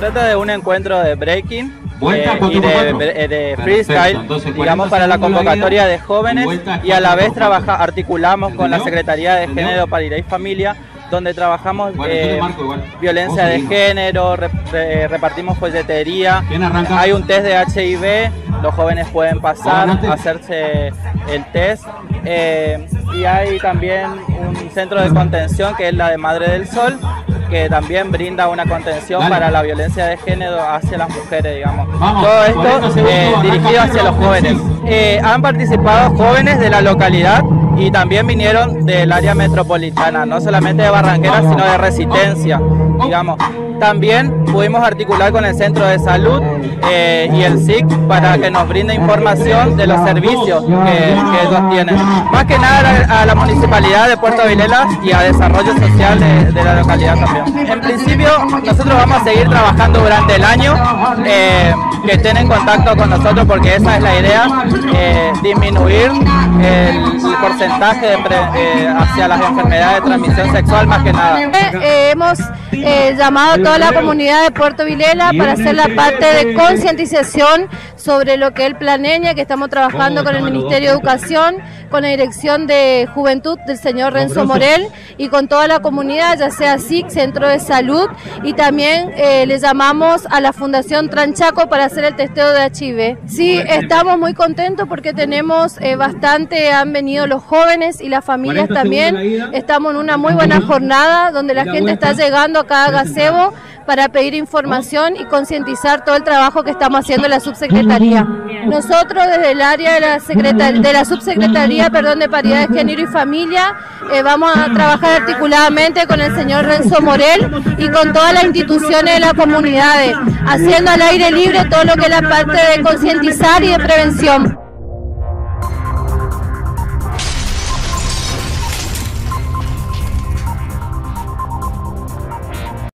trata de un encuentro de breaking y de freestyle, digamos, para la convocatoria de jóvenes, y a la vez articulamos con la Secretaría de Género, Paridad y Familia, donde trabajamos violencia de género, repartimos folletería, hay un test de HIV, los jóvenes pueden pasar, hacerse el test, y hay también un centro de contención que es la de Madre del Sol, que también brinda una contención para la violencia de género hacia las mujeres, digamos. Todo esto dirigido hacia los jóvenes. Han participado jóvenes de la localidad y también vinieron del área metropolitana, no solamente de Barranqueras, sino de Resistencia, digamos. También pudimos articular con el Centro de Salud y el SIC para que nos brinde información de los servicios que ellos tienen. Más que nada a la Municipalidad de Puerto Vilela y a Desarrollo Social de la localidad también. En principio, nosotros vamos a seguir trabajando durante el año, que estén en contacto con nosotros, porque esa es la idea, disminuir el porcentaje hacia las enfermedades de transmisión sexual, más que nada. Hemos llamado a toda la comunidad de Puerto Vilela para hacer la parte de concientización sobre lo que es el Plan Eña, que estamos trabajando con el Ministerio de Educación, con la Dirección de Juventud del señor Renzo Morel y con toda la comunidad, ya sea SIC, Centro de Salud, y también le llamamos a la Fundación Tranchaco para hacer el testeo de HIV. Sí, estamos muy contentos porque tenemos bastante, han venido los jóvenes y las familias también, estamos en una muy buena jornada donde la gente está llegando a cada gazebo para pedir información y concientizar todo el trabajo que estamos haciendo en la subsecretaría. Nosotros desde el área de la subsecretaría de Paridad de Género y Familia vamos a trabajar articuladamente con el señor Renzo Morel y con todas las instituciones de la comunidad, haciendo al aire libre todo lo que es la parte de concientizar y de prevención.